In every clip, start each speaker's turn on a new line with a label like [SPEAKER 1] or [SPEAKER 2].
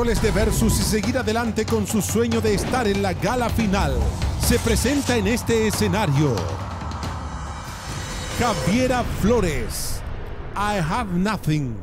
[SPEAKER 1] miércoles de Versus y seguir adelante con su sueño de estar en la gala final. Se presenta en este escenario Javiera Flores, I Have Nothing.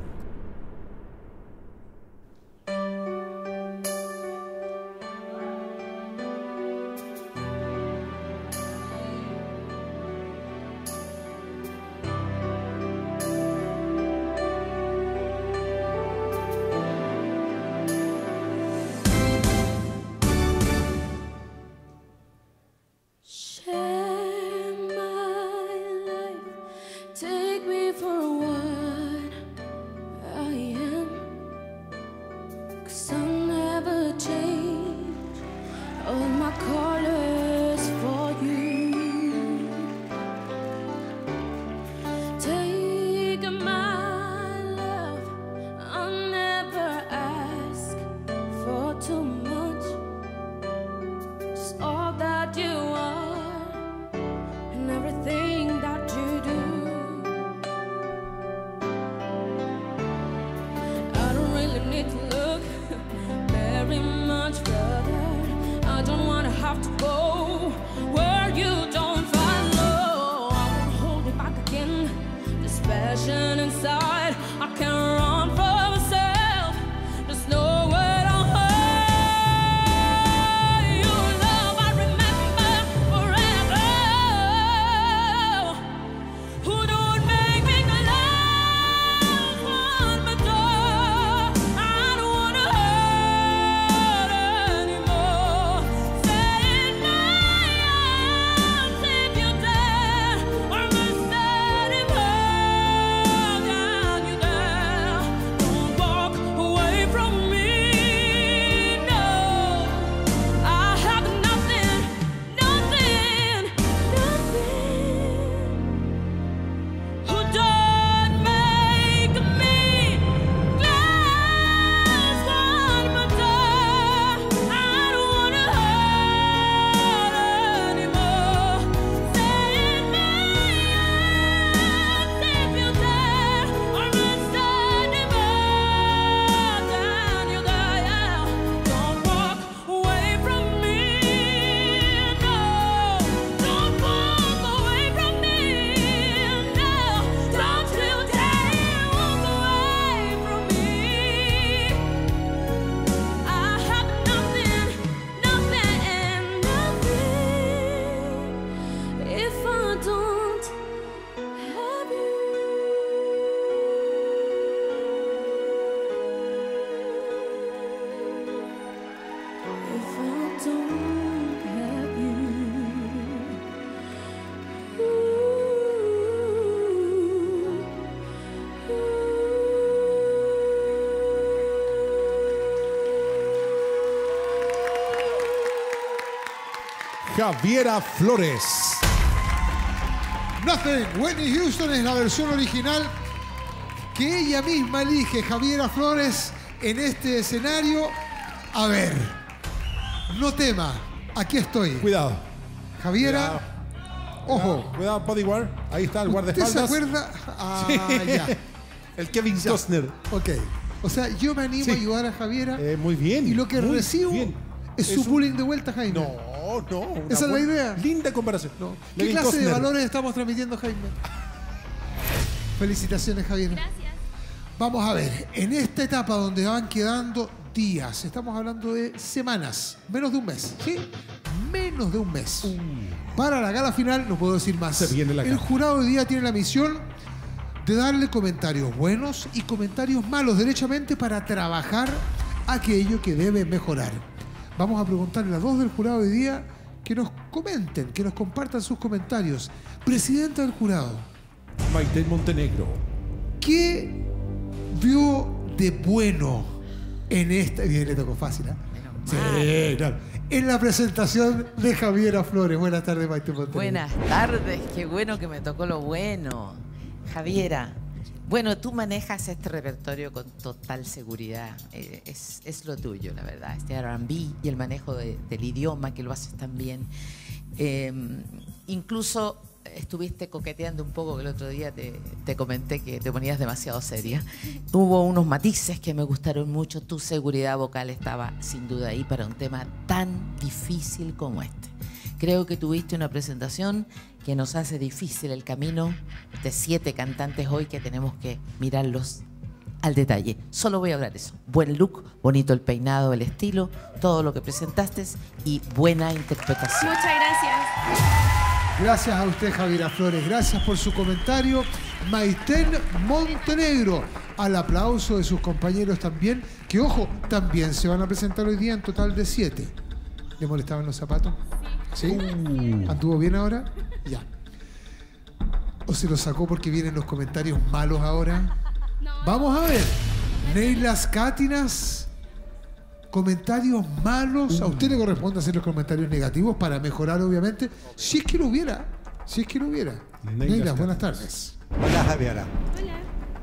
[SPEAKER 1] Javiera Flores.
[SPEAKER 2] Nothing. Whitney Houston es la versión original que ella misma elige. Javiera Flores en este escenario. A ver, no tema, aquí estoy.
[SPEAKER 1] Cuidado.
[SPEAKER 2] Javiera,
[SPEAKER 1] cuidado.
[SPEAKER 2] ojo.
[SPEAKER 1] Cuidado, bodyguard. Ahí está el guardaespaldas.
[SPEAKER 2] ¿Usted se acuerda? Ah,
[SPEAKER 1] sí.
[SPEAKER 2] ya.
[SPEAKER 1] El Kevin Costner.
[SPEAKER 2] Ok. O sea, yo me animo a ayudar a Javiera.
[SPEAKER 1] Muy bien.
[SPEAKER 2] Y lo que recibo es su bullying de vuelta, Jaime.
[SPEAKER 1] No.
[SPEAKER 2] Esa es la idea.
[SPEAKER 1] Linda comparación.
[SPEAKER 2] No. ¿Qué clase de valores estamos transmitiendo, Jaime? Felicitaciones, Javier.
[SPEAKER 3] Gracias.
[SPEAKER 2] Vamos a ver, en esta etapa donde van quedando días, estamos hablando de semanas, menos de un mes, ¿sí? Menos de un mes. Para la gala final, no puedo decir más.
[SPEAKER 1] Se viene la gala.
[SPEAKER 2] El jurado hoy día tiene la misión de darle comentarios buenos y comentarios malos, derechamente para trabajar aquello que debe mejorar. Vamos a preguntarle a dos del jurado hoy día que nos comenten, que nos compartan sus comentarios. Presidenta del jurado.
[SPEAKER 1] Maite Montenegro.
[SPEAKER 2] ¿Qué vio de bueno en esta... Bien, le tocó fácil, ¿eh? Sí, claro. En la presentación de Javiera Flores. Buenas tardes, Maite Montenegro.
[SPEAKER 4] Buenas tardes, qué bueno que me tocó lo bueno. Javiera, bueno, tú manejas este repertorio con total seguridad. Es lo tuyo, la verdad. Este R&B y el manejo del idioma, que lo haces tan bien. Incluso estuviste coqueteando un poco, que el otro día te comenté que te ponías demasiado seria. Hubo unos matices que me gustaron mucho. Tu seguridad vocal estaba sin duda ahí para un tema tan difícil como este. Creo que tuviste una presentación que nos hace difícil el camino de 7 cantantes hoy que tenemos que mirarlos al detalle. Solo voy a hablar de eso. Buen look, bonito el peinado, el estilo, todo lo que presentaste y buena interpretación.
[SPEAKER 3] Muchas gracias.
[SPEAKER 2] Gracias a usted, Javiera Flores. Gracias por su comentario. Maiten Montenegro. Al aplauso de sus compañeros también, que ojo, también se van a presentar hoy día en total de 7. ¿Le molestaban los zapatos? ¿Sí? ¿Anduvo bien ahora? Ya. ¿O se lo sacó porque vienen los comentarios malos ahora?
[SPEAKER 3] No.
[SPEAKER 2] Vamos a ver. Neylas Cátinas. Comentarios malos. A usted le corresponde hacer los comentarios negativos para mejorar, obviamente. Si es que lo hubiera. Si es que lo hubiera. Neylas, buenas tardes.
[SPEAKER 5] Hola, Javiera.
[SPEAKER 3] Hola.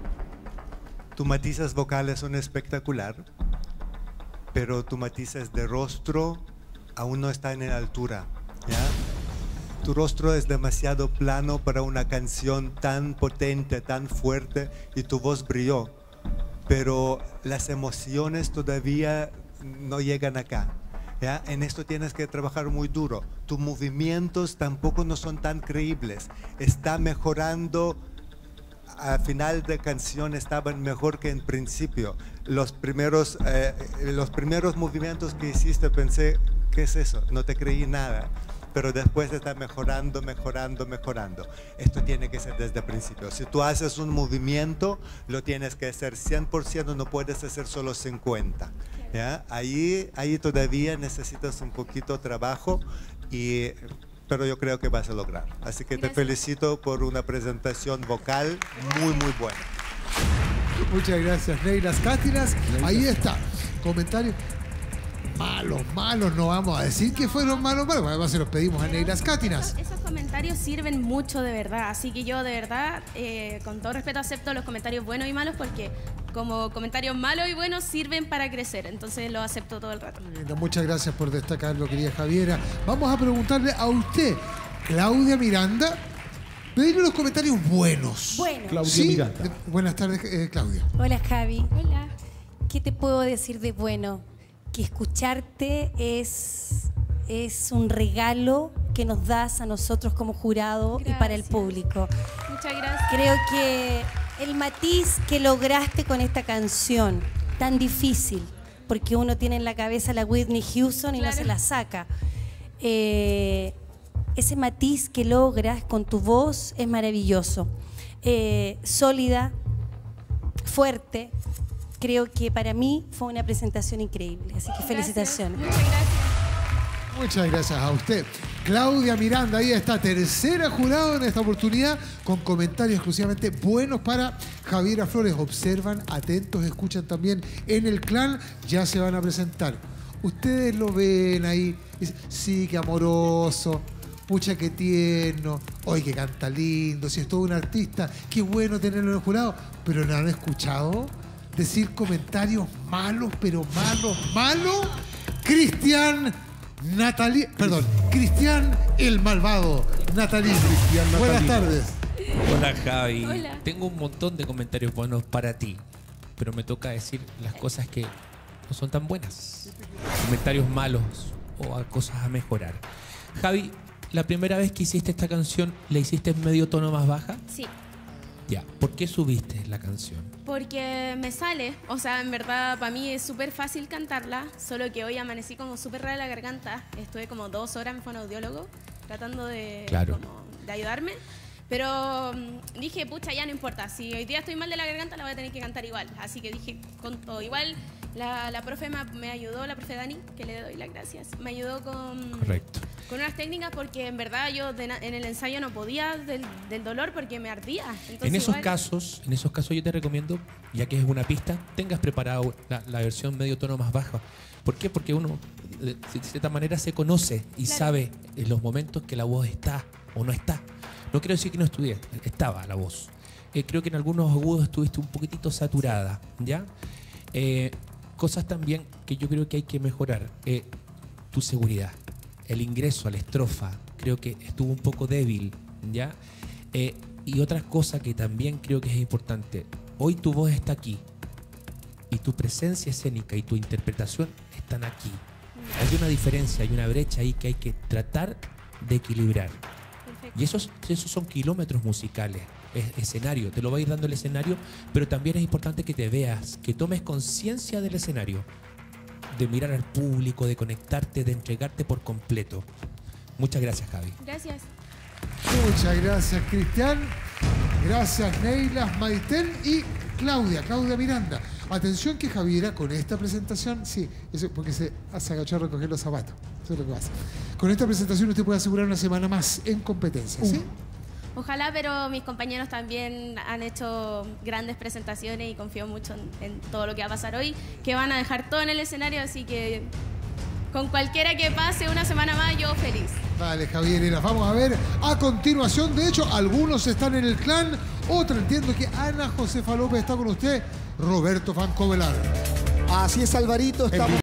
[SPEAKER 5] Tus matices vocales son espectacular, pero tu matices de rostro aún no están en altura, ¿ya? Tu rostro es demasiado plano para una canción tan potente, tan fuerte, y tu voz brilló, pero las emociones todavía no llegan acá, ¿ya? En esto tienes que trabajar muy duro. Tus movimientos tampoco no son tan creíbles. Está mejorando. A final de canción estaban mejor que en principio. Los primeros movimientos que hiciste pensé, ¿qué es eso? No te creí nada. Pero después está mejorando, mejorando, mejorando. Esto tiene que ser desde el principio. Si tú haces un movimiento, lo tienes que hacer 100%, no puedes hacer solo 50%. ¿Ya? Ahí todavía necesitas un poquito de trabajo, pero yo creo que vas a lograr. Así que
[SPEAKER 3] Gracias.
[SPEAKER 5] te felicito por una presentación vocal muy, muy buena.
[SPEAKER 2] Muchas gracias, Neylas Cátinas. Ahí está. Comentarios malos. No vamos a decir que fueron malos. Además se los pedimos a Neylas Cátinas.
[SPEAKER 3] Esos comentarios sirven mucho de verdad, así que yo de verdad, con todo respeto, acepto los comentarios buenos y malos porque como comentarios malos y buenos sirven para crecer, entonces los acepto todo el rato.
[SPEAKER 2] Muchas gracias por destacarlo, querida Javiera. Vamos a preguntarle a usted, Claudia Miranda, pedirle los comentarios buenos.
[SPEAKER 6] Bueno,
[SPEAKER 1] Claudia Miranda.
[SPEAKER 2] Buenas tardes, Claudia.
[SPEAKER 6] hola Javi.
[SPEAKER 3] Hola.
[SPEAKER 6] ¿Qué te puedo decir de bueno? Que escucharte es un regalo que nos das a nosotros como jurado y para el
[SPEAKER 3] Gracias.
[SPEAKER 6] público.
[SPEAKER 3] Muchas gracias.
[SPEAKER 6] Creo que el matiz que lograste con esta canción, tan difícil, porque uno tiene en la cabeza la Whitney Houston y
[SPEAKER 3] Claro.
[SPEAKER 6] no se la saca. Ese matiz que logras con tu voz es maravilloso. Sólida, fuerte. Creo que para mí fue una presentación increíble. Así que felicitaciones.
[SPEAKER 3] Gracias. Muchas gracias.
[SPEAKER 2] Muchas gracias a usted. Claudia Miranda, ahí está, tercera jurado en esta oportunidad, con comentarios exclusivamente buenos para Javiera Flores. Observan, atentos, escuchan también en el clan, ya se van a presentar. Ustedes lo ven ahí, dicen, sí, qué amoroso, pucha, qué tierno, hoy que canta lindo, si es todo un artista, qué bueno tenerlo en el jurado, pero ¿no han escuchado decir comentarios malos, pero malos? Cristian el malvado. Natalino. Buenas tardes.
[SPEAKER 7] Hola Javi,
[SPEAKER 3] Hola.
[SPEAKER 7] tengo un montón de comentarios buenos para ti, pero me toca decir las cosas que no son tan buenas. Comentarios malos o cosas a mejorar. Javi, la primera vez que hiciste esta canción, ¿la hiciste en medio tono más baja?
[SPEAKER 3] Sí,
[SPEAKER 7] Ya, ¿por qué subiste la canción?
[SPEAKER 3] porque me sale, o sea, en verdad para mí es súper fácil cantarla, solo que hoy amanecí como súper rara la garganta, estuve como 2 horas en fonoaudiólogo tratando de,
[SPEAKER 7] Claro.
[SPEAKER 3] como, de ayudarme, pero dije, pucha, ya no importa, si hoy día estoy mal de la garganta la voy a tener que cantar igual, así que dije, con todo, igual la profe me ayudó, la profe Dani, que le doy las gracias, me ayudó
[SPEAKER 7] Correcto.
[SPEAKER 3] con unas técnicas porque en verdad yo en el ensayo no podía del dolor porque me ardía. Entonces,
[SPEAKER 7] En esos
[SPEAKER 3] igual-
[SPEAKER 7] casos yo te recomiendo, ya que es una pista, tengas preparado la versión medio tono más baja. ¿Por qué? Porque uno de cierta manera se conoce y
[SPEAKER 3] Claro.
[SPEAKER 7] sabe en los momentos que la voz está o no está. No quiero decir que no estudié, estaba la voz. Creo que en algunos agudos estuviste un poquitito saturada, ¿ya? Cosas también que yo creo que hay que mejorar. Tu seguridad, el ingreso a la estrofa, creo que estuvo un poco débil, ¿ya? Y otra cosa que también creo que es importante. Hoy tu voz está aquí. Y tu presencia escénica y tu interpretación están aquí. Hay una diferencia, hay una brecha ahí que hay que tratar de equilibrar.
[SPEAKER 3] Perfecto.
[SPEAKER 7] Y esos son kilómetros musicales, escenario. Te lo va a ir dando el escenario, pero también es importante que te veas, que tomes conciencia del escenario, de mirar al público, de conectarte, de entregarte por completo. Muchas gracias, Javi.
[SPEAKER 3] Gracias.
[SPEAKER 2] Muchas gracias, Cristian. Gracias, Neila, Maiten y Claudia Miranda. Atención que Javiera con esta presentación, sí, eso porque se agachó a recoger los zapatos. Eso es lo que pasa. Con esta presentación usted puede asegurar una semana más en competencia, ¿sí?
[SPEAKER 3] Ojalá, pero mis compañeros también han hecho grandes presentaciones y confío mucho en todo lo que va a pasar hoy, que van a dejar todo en el escenario, así que con cualquiera que pase una semana más, yo feliz.
[SPEAKER 2] Vale, Javier, y las vamos a ver a continuación. De hecho, algunos están en el clan, otro entiendo que Ana Josefa López está con usted, Roberto Fancovelar.
[SPEAKER 8] Así es, Alvarito, estamos...